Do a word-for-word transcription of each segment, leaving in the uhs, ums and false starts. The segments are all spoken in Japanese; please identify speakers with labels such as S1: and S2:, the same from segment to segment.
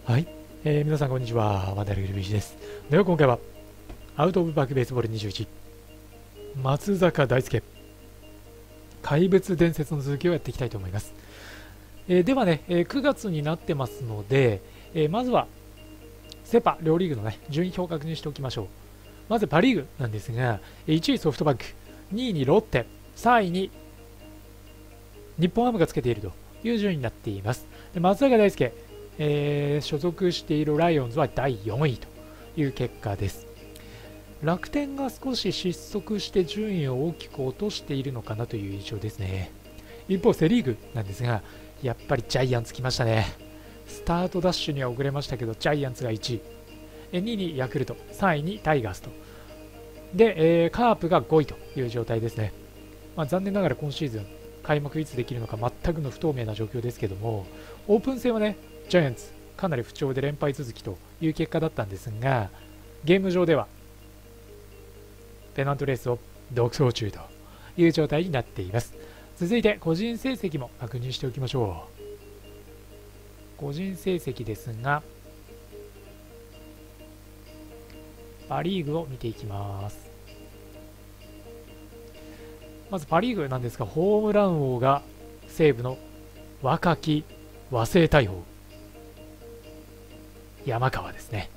S1: はい、えー、皆さんこんにちは、ワンダルグルビーチです。では今回はアウトオブバックベースボールにじゅういち松坂大輔怪物伝説の続きをやっていきたいと思います。えー、ではね、えー、くがつになってますので、えー、まずはセパ両リーグのね順位表を確認しておきましょう。まずパリーグなんですが、いちいソフトバンク、にいにロッテ、さんいに日本ハムがつけているという順位になっています。で松坂大輔、えー、所属しているライオンズはだいよんいという結果です。楽天が少し失速して順位を大きく落としているのかなという印象ですね。一方セリーグなんですが、やっぱりジャイアンツ来ましたね。スタートダッシュには遅れましたけど、ジャイアンツがいちい、にいにヤクルト、さんいにタイガースとで、えー、カープがごいという状態ですね。まあ、残念ながら今シーズン開幕いつできるのか全くの不透明な状況ですけども、オープン戦はねジャイアンツかなり不調で連敗続きという結果だったんですが、ゲーム上ではペナントレースを独走中という状態になっています。続いて個人成績も確認しておきましょう。個人成績ですが、パ・リーグを見ていきます。まずパ・リーグなんですが、ホームラン王が西武の若き和製大砲山川ですね。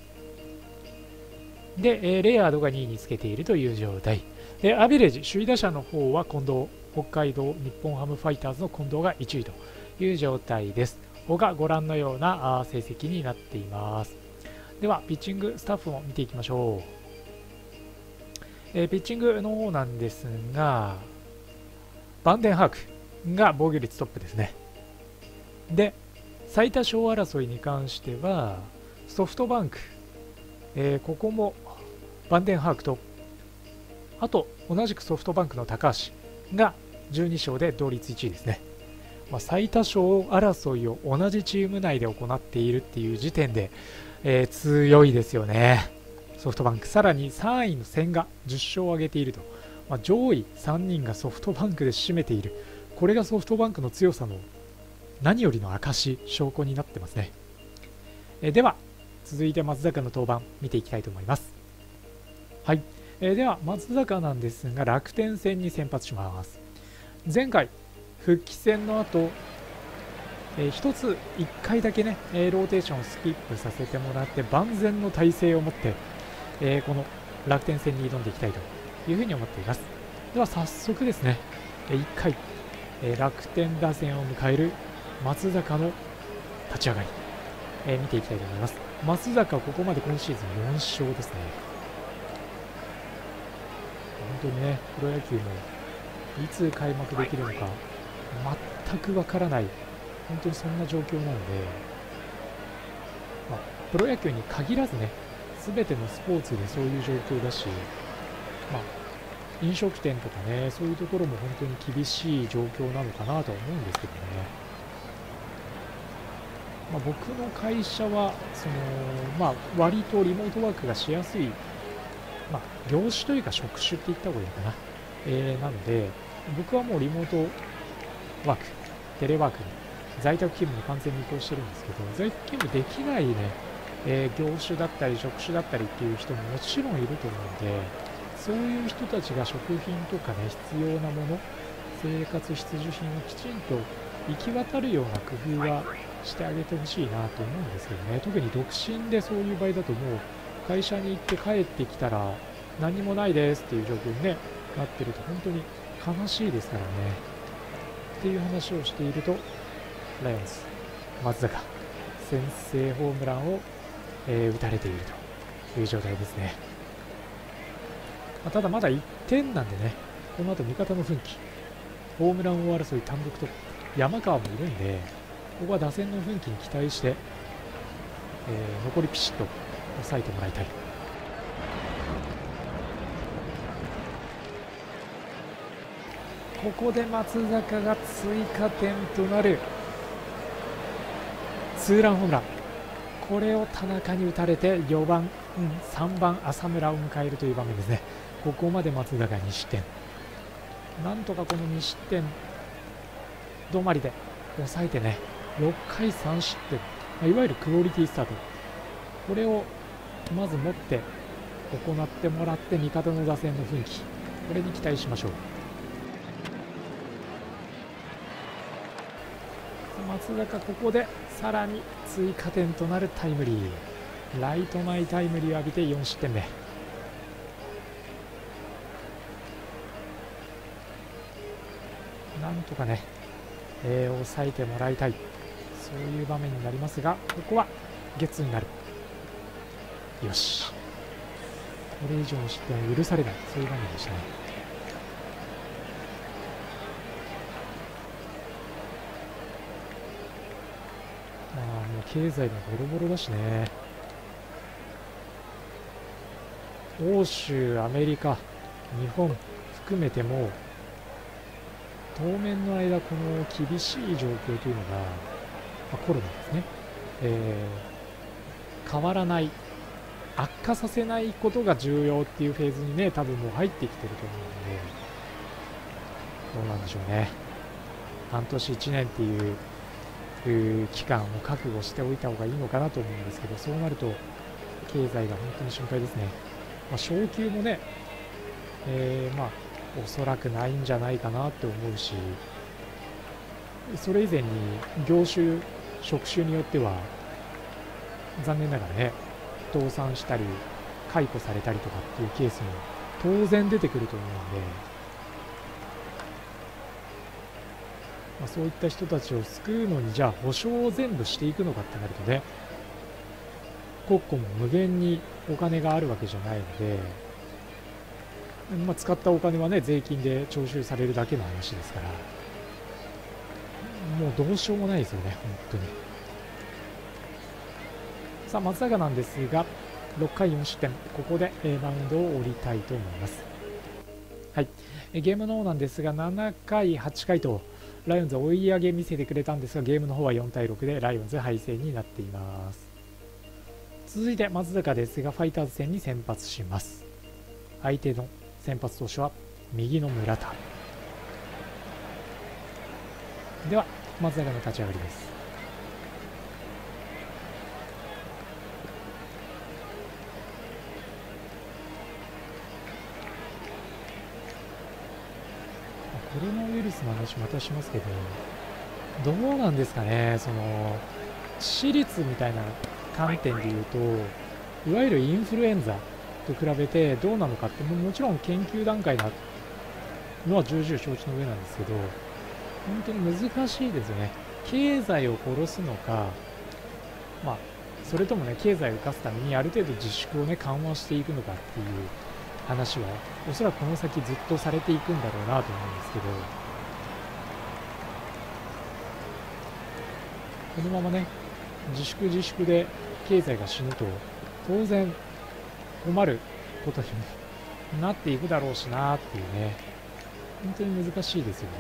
S1: で、えー、レアードがにいにつけているという状態で、アベレージ首位打者の方は近藤、北海道日本ハムファイターズの近藤がいちいという状態です。他ご覧のような成績になっています。ではピッチングスタッフも見ていきましょう。えー、ピッチングの方なんですが、バンデンハークが防御率トップですね。で最多勝争いに関してはソフトバンク、えー、ここもバンデンハークと、あと同じくソフトバンクの高橋がじゅうにしょうで同率いちいですね。まあ、最多勝争いを同じチーム内で行っているっていう時点で、えー、強いですよね、ソフトバンク。さらにさんいの千賀じゅっしょうを挙げていると、まあ、上位さんにんがソフトバンクで占めている、これがソフトバンクの強さの何よりの証、証拠になってますね。えー、では続いて松坂の登板見ていきたいと思います。はい、えー、では松坂なんですが、楽天戦に先発します。前回復帰戦の後、えー、一ついっかいだけね、えー、ローテーションをスキップさせてもらって万全の体制を持って、えー、この楽天戦に挑んでいきたいというふうに思っています。では早速ですね、えー、いっかい、えー、楽天打線を迎える松坂の立ち上がり、えー、見ていきたいと思います。松坂ここまで今シーズンよんしょうですね。本当にね、プロ野球もいつ開幕できるのか全くわからない、本当にそんな状況なので、まあ、プロ野球に限らずね、全てのスポーツでそういう状況だし、まあ、飲食店とかね、そういうところも本当に厳しい状況なのかなとは思うんですけどね。まあ、僕の会社はその、まあ、割とリモートワークがしやすい、まあ、業種というか職種って言った方がいいのかな、えー、なので僕はもうリモートワーク、テレワークに在宅勤務に完全に移行してるんですけど、在宅勤務できないね、えー、業種だったり職種だったりっていう人ももちろんいると思うので、そういう人たちが食品とかね、必要なもの、生活必需品をきちんと行き渡るような工夫はしてあげてほしいなと思うんですけどね。特に独身でそういう場合だと、もう会社に行って帰ってきたら何もないですっていう状況に、ね、なってると本当に悲しいですからねっていう話をしていると、ライオンズ松坂先制ホームランを、えー、打たれているという状態ですね。まあ、ただまだいってんなんでね、この後味方の奮起、ホームラン王争い単独トップ山川もいるんで、ここは打線の奮起に期待して、えー、残りピシッと抑えてもらいたい。ここで松坂が追加点となるツーランホームラン、これを田中に打たれてよばん、うん、さんばん浅村を迎えるという場面ですね。ここまで松坂にしってん、なんとかこのにしってん止まりで抑えてね、ろっかいさんしってん、 あ、いわゆるクオリティスタート、これをまず持って行ってもらって、味方の打線の奮起、これに期待しましょう。松坂、ここでさらに追加点となるタイムリー、ライト前タイムリーを浴びてよん失点目。なんとかね、えー、抑えてもらいたい、そういう場面になりますが、ここはゲッツーになる。よし、これ以上の失点を許されない、そういう場面でしたね。まあもう経済もボロボロだしね。欧州、アメリカ、日本含めても当面の間、この厳しい状況というのが、まあ、コロナですね、えー、変わらない、悪化させないことが重要っていうフェーズにね、多分もう入ってきてると思うので、どうなんでしょうね。半年いちねんっていう期間を覚悟しておいた方がいいのかなと思うんですけど、そうなると経済が本当に心配ですね。まあ、昇給もね、えー、まあおそらくないんじゃないかなって思うし、それ以前に業種、職種によっては残念ながらね、倒産したり解雇されたりとかっていうケースも当然出てくると思うので、まあ、そういった人たちを救うのに、じゃあ保証を全部していくのかってなるとね、国庫も無限にお金があるわけじゃないので、まあ、使ったお金はね、税金で徴収されるだけの話ですから、もうどうしようもないですよね、本当に。さあ松坂なんですが、ろっかいよん失点、ここでマウンドを降りたいと思います。はい、ゲームの方なんですが、ななかい、はちかいとライオンズ追い上げ見せてくれたんですが、ゲームの方はよんたいろくでライオンズ敗戦になっています。続いて松坂ですが、ファイターズ戦に先発します。相手の先発投手は右の村田では、松坂の立ち上がりです。コロナウイルスの話またしますけど、どうなんですかね、その致死率みたいな観点でいうと、いわゆるインフルエンザと比べてどうなのかって、ももちろん研究段階なのは重々承知の上なんですけど、本当に難しいですよね。経済を殺すのか、まあ、それともね、経済を生かすためにある程度自粛をね、緩和していくのかっていう話は、おそらくこの先ずっとされていくんだろうなと思うんですけど、このままね、自粛自粛で経済が死ぬと、当然困ることにもなっていくだろうしなっていうね、本当に難しいですよね。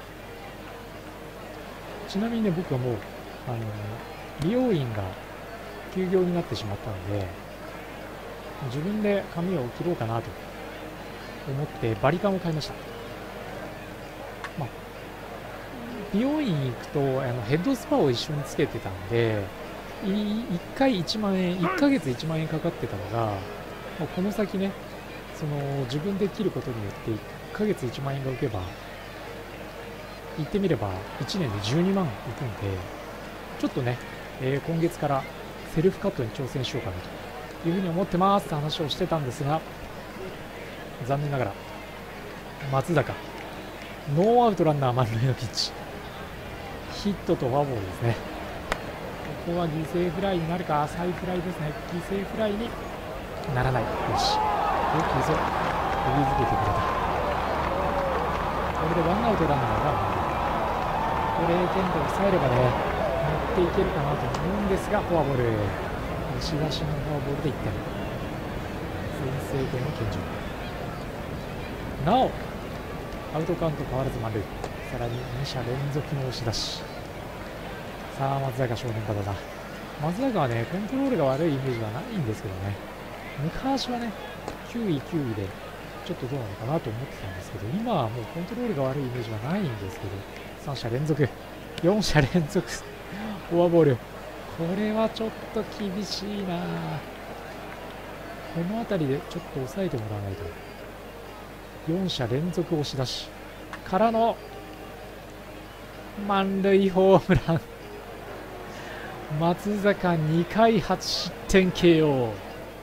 S1: ちなみにね、僕はもうあの美容院が休業になってしまったので、自分で髪を切ろうかなと思ってバリカンを買いました。まあ、美容院行くとあのヘッドスパを一緒につけてたんで、いっかいいちまんえん、いっかげついちまんえんかかってたのが、まあ、この先ね、その自分で切ることによっていっかげついちまんえんが浮けば、言ってみればいちねんでじゅうにまんいくんで、ちょっとね、えー、今月からセルフカットに挑戦しようかなというふうに思ってますって話をしてたんですが、残念ながら松坂、ノーアウトランナー満塁のピッチ、ヒットとフォアボールですね。ここは犠牲フライになるか、浅いフライですね。犠牲フライにならない。よし、よくぞ釘付けてくれた。これでワンアウトランナーが満塁。これ点で抑えればね、持っていけるかなと思うんですが、フォアボール、押し出しのフォアボールでいってん、先制点を献上。なおアウトカウント変わらず満塁、さらにに者連続の押し出し。さあ松坂正念場だな。松坂はね、コントロールが悪いイメージはないんですけどね、昔はねきゅういきゅういでちょっとどうなのかなと思ってたんですけど、今はもうコントロールが悪いイメージはないんですけど、さん者連続、よん者連続フォアボール、 これはちょっと厳しいな。この辺りでちょっと抑えてもらわないと。よん者連続押し出しからの満塁ホームラン。松坂にかいはち失点 ケーオー。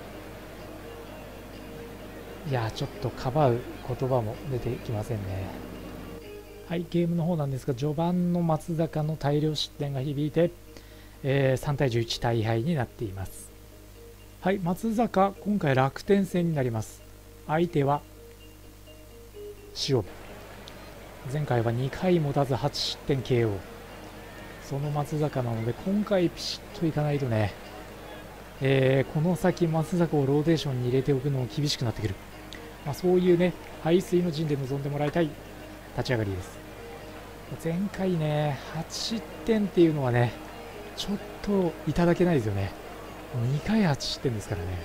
S1: いやちょっとかばう言葉も出てきませんね。はい、ゲームの方なんですが、序盤の松坂の大量失点が響いて、えー、さんたいじゅういち大敗になっています。はい、松坂今回楽天戦になります。相手は塩見。前回はにかい持たずはち失点 ケーオー。 その松坂なので今回ピシッといかないとね、えー、この先松坂をローテーションに入れておくのも厳しくなってくる、まあ、そういうね背水の陣で臨んでもらいたい立ち上がりです。前回ねはち失点っていうのはねちょっといただけないですよね。にかいはち失点ですからね。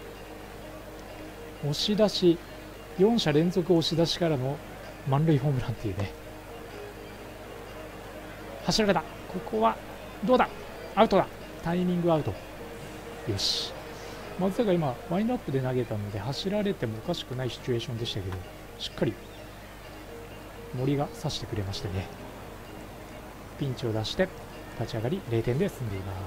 S1: 押し出しよん者連続押し出しからの満塁ホームランっていうね。走られた。ここはどうだ、アウトだ。タイミングアウト。よし、松坂今ワインドアップで投げたので走られてもおかしくないシチュエーションでしたけど、しっかり森が刺してくれましてね、ピンチを出して立ち上がりれいてんで進んでいます。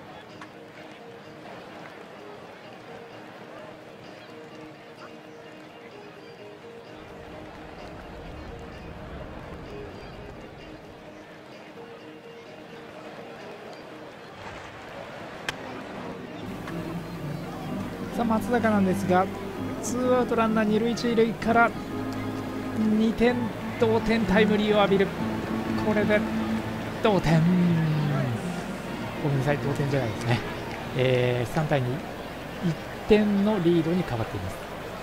S1: さあ松坂なんですが、ツーアウトランナー二塁一塁からにてん同点タイムリーを浴びる。これで同点。ごめんなさい、同点じゃないですね。えー、さんたいに、いってんのリードに変わっています。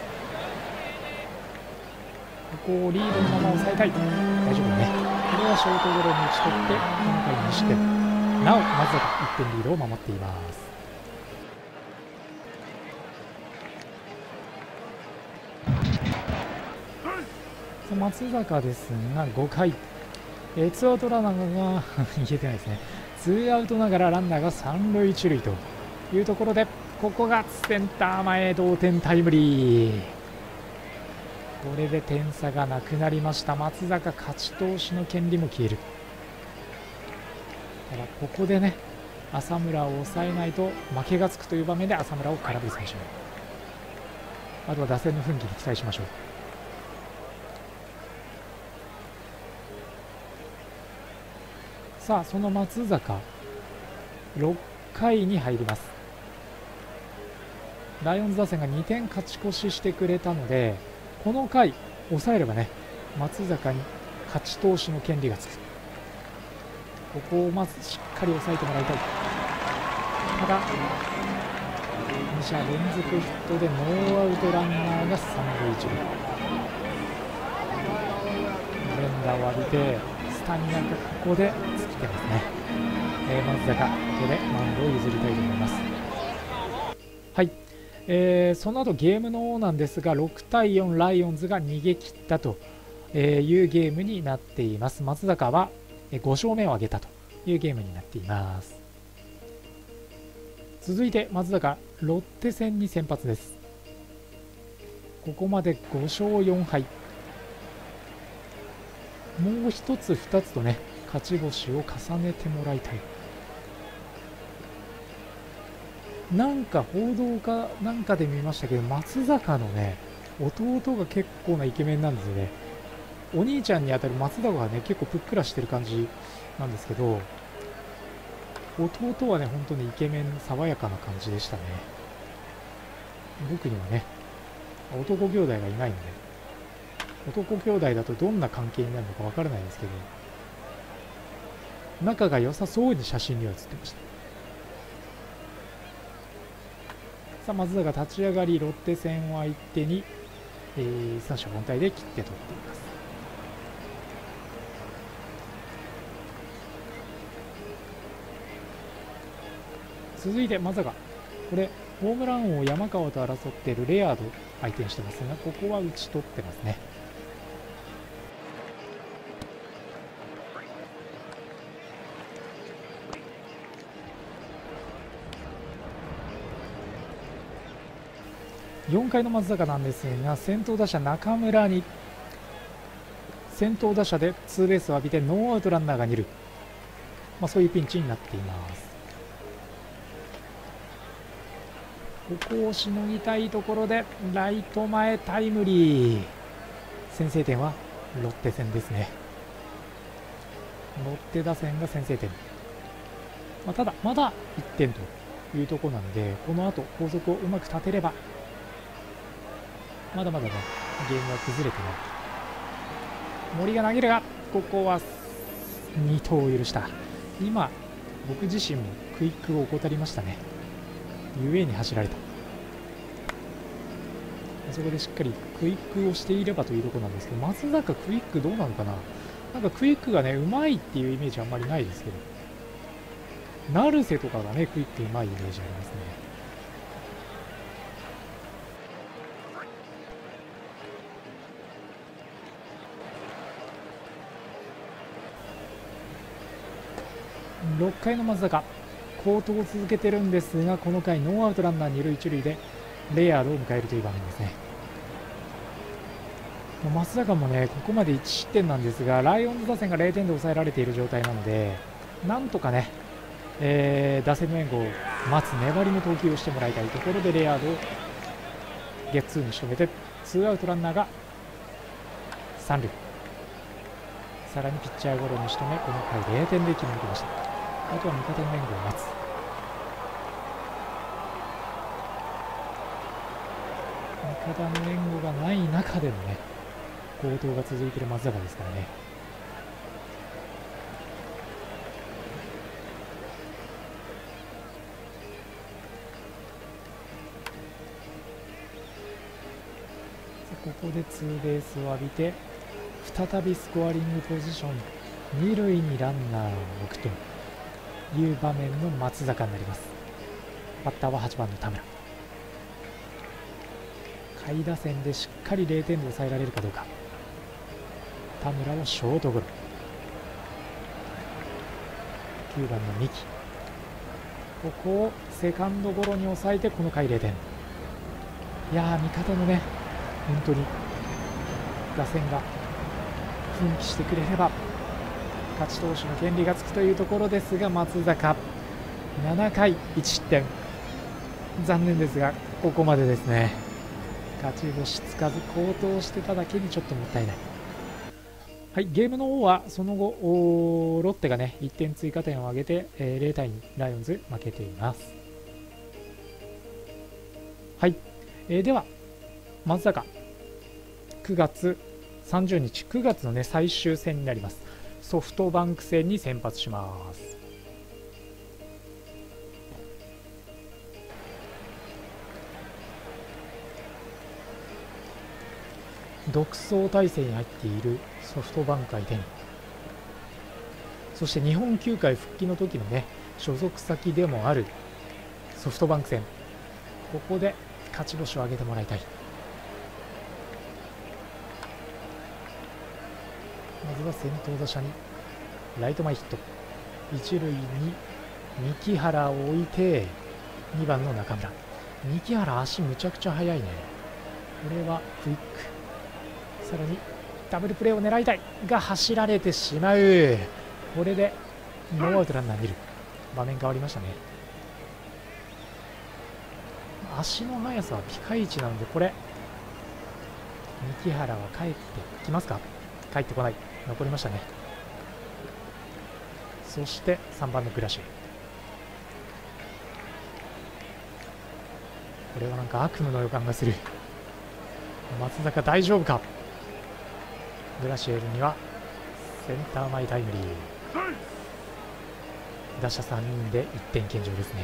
S1: ここをリードのまま抑えたい。大丈夫だね。これはショートゴロに打ち取って今回に失点。なお松坂いってんリードを守っています。松坂ですがごかい、えー、ツーアウトランナーが言えてないですね。ツーアウトながらランナーが三塁一塁というところで、ここがセンター前同点タイムリー。これで点差がなくなりました。松坂勝ち投手の権利も消える。ただここでね浅村を抑えないと負けがつくという場面で浅村を空振り選手、あとは打線の奮起に期待しましょう。さあその松坂ろっかいに入ります。ライオンズ打線がにてん勝ち越ししてくれたので、この回抑えればね松坂に勝ち投手の権利がつく。ここをまずしっかり抑えてもらいたい。ただに者連続ヒットでノーアウトランナーが三塁一塁、連打を浴びてスタミナがここで尽きてますね。えー、松坂ここでマウンドを譲りたいと思います。はい、えー、その後ゲームの方なんですがろくたいよんライオンズが逃げ切ったというゲームになっています。松坂はご勝目を挙げたというゲームになっています。続いて松坂ロッテ戦に先発です。ここまでご勝よん敗、もう一つ二つとね勝ち星を重ねてもらいたい。なんか報道かなんかで見ましたけど、松坂のね弟が結構なイケメンなんですよね。お兄ちゃんにあたる松坂がね結構ぷっくらしてる感じなんですけど、弟はね本当にイケメン爽やかな感じでしたね。僕にはね男兄弟がいないので、男兄弟だとどんな関係になるのかわからないですけど、仲が良さそうに写真には写ってました。さあ松坂立ち上がりロッテ戦を相手に、えー、三者凡退で切って取っています。続いて松坂、これホームラン王山川と争っているレアード相手にしてますが、ここは打ち取ってますね。 よんかいの松坂なんですが、先頭打者中村に先頭打者でツーベースを浴びてノーアウトランナーがに塁、まあ、そういうピンチになっています。ここをしのぎたいところでライト前タイムリー。先制点はロッテ戦ですね。ロッテ打線が先制点、まあ、ただまだいってんというところなので、この後後続をうまく立てればまだまだねゲームは崩れてない。森が投げるが、ここはに投を許した。今僕自身もクイックを怠りましたね。ゆえに走られた。そこでしっかりクイックをしていればというところなんですけど、松坂クイックどうなのかな。なんかクイックがねうまいっていうイメージあんまりないですけど、成瀬とかがねクイックうまいイメージありますね。ろっかいの松坂、好投を続けてるんですが、この回ノーアウトランナーに塁いち塁でレアードを迎えるという場面ですね。松坂もねここまでいち失点なんですが、ライオンズ打線がれいてんで抑えられている状態なので、なんとかね、えー、打線の援護を待つ粘りの投球をしてもらいたいところで、レアードをゲッツーに仕留めてツーアウトランナーがさん塁、さらにピッチャーゴロに仕留め、この回れいてんで切り抜けました。あとは味方の援護を待つ。味方の援護がない中でのね好投が続いている松坂ですからね。ここでツーベースを浴びて再びスコアリングポジション、に塁にランナーを置くという場面の松坂になります。バッターははちばんの田村。下位打線でしっかりれいてんで抑えられるかどうか。田村をショートゴロ、きゅうばんの三木、ここをセカンドゴロに抑えてこの回れいてん。いやー味方のね本当に打線が奮起してくれれば勝ち投手の権利がつくというところですが、松坂ななかいいち失点、残念ですがここまでですね。勝ち星つかず好投してただけにちょっともったいない。はい、ゲームの方はその後ロッテがねいってん追加点を挙げて、えー、れいたいにライオンズ負けています。はい、えー、では松坂くがつさんじゅうにち、くがつのね最終戦になります。ソフトバンク戦に先発します。独走態勢に入っているソフトバンク相手に、そして日本球界復帰の時のね所属先でもあるソフトバンク戦、ここで勝ち星を挙げてもらいたい。まずは先頭打者にライト前ヒット、一塁に三木原を置いてにばんの中村。三木原足むちゃくちゃ速いね。これはクイック、さらにダブルプレーを狙いたいが走られてしまう。これでノーアウトランナーに塁、場面変わりましたね。足の速さはピカイチなので、これ三木原は帰ってきますか。帰ってこない、残りましたね。そしてさんばんのグラシエ、これはなんか悪夢の予感がする。松坂大丈夫か。グラシエルにはセンター前タイムリー、打者さんにんでいってん献上ですね。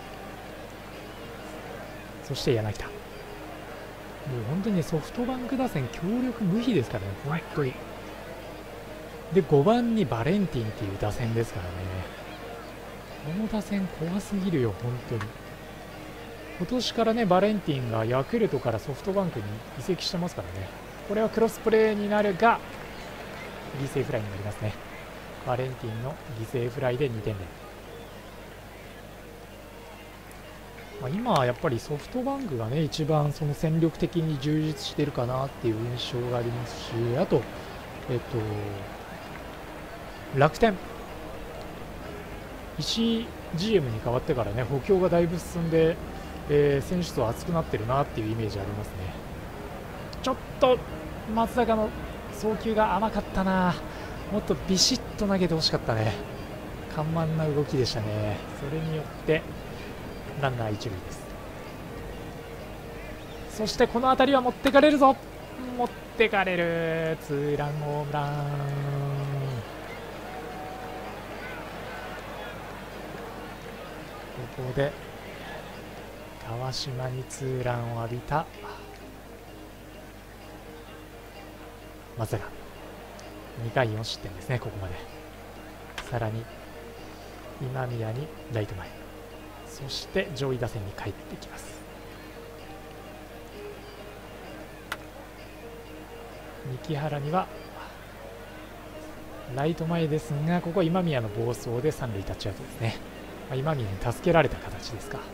S1: そして柳田、もう本当に、ね、ソフトバンク打線強力無比ですからね、本当に。でごばんにバレンティンっていう打線ですからね、この打線怖すぎるよ本当に。今年からねバレンティンがヤクルトからソフトバンクに移籍してますからね。これはクロスプレーになるが犠牲フライになりますね。バレンティンの犠牲フライでにてんで、 まあ、今はやっぱりソフトバンクがね、一番その戦力的に充実してるかなっていう印象がありますし、あと、えっと、楽天、石井 ジーエム に変わってからね、補強がだいぶ進んで、えー、選手層厚くなってるなっていうイメージありますね。ちょっと松坂の送球が甘かったな、もっとビシッと投げてほしかったね。緩慢な動きでしたね。それによってランナー一塁です。そしてこの当たりは持ってかれるぞ、持ってかれる、ツーランホームラン。ここで川島にツーランを浴びた松坂、にかいよん失点ですね。ここまでさらに今宮にライト前、そして上位打線に帰ってきます。三木原にはライト前ですが、ここは今宮の暴走で三塁タッチアウトですね。まあ、今宮に助けられた形ですか。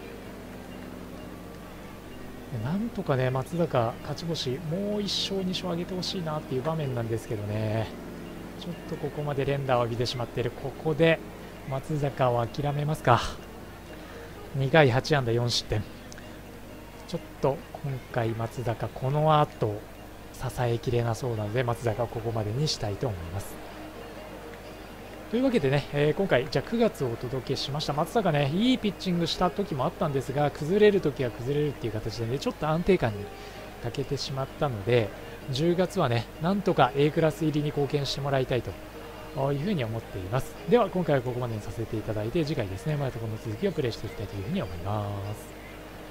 S1: なんとかね、松坂勝ち星もういっ勝に勝上げてほしいなっていう場面なんですけどね、ちょっとここまで連打を浴びてしまっている。ここで松坂を諦めますか。にかいはち安打よん失点、ちょっと今回松坂この後支えきれなそうなので、松坂をここまでにしたいと思います。というわけでね、えー、今回じゃあくがつをお届けしました。松坂ね、いいピッチングした時もあったんですが、崩れる時は崩れるっていう形でね、ちょっと安定感に欠けてしまったので、じゅうがつはね、なんとか A クラス入りに貢献してもらいたいというふうに思っています。では今回はここまでにさせていただいて、次回ですね、またこの続きをプレイしていきたいというふうに思います。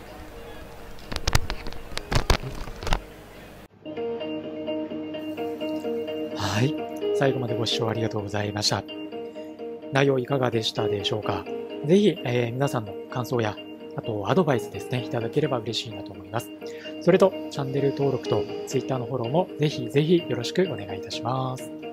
S1: はい、最後までご視聴ありがとうございました。内容いかがでしたでしょうか。ぜひ、えー、皆さんの感想や、あとアドバイスですね、いただければ嬉しいなと思います。それと、チャンネル登録と Twitter のフォローもぜひぜひよろしくお願いいたします。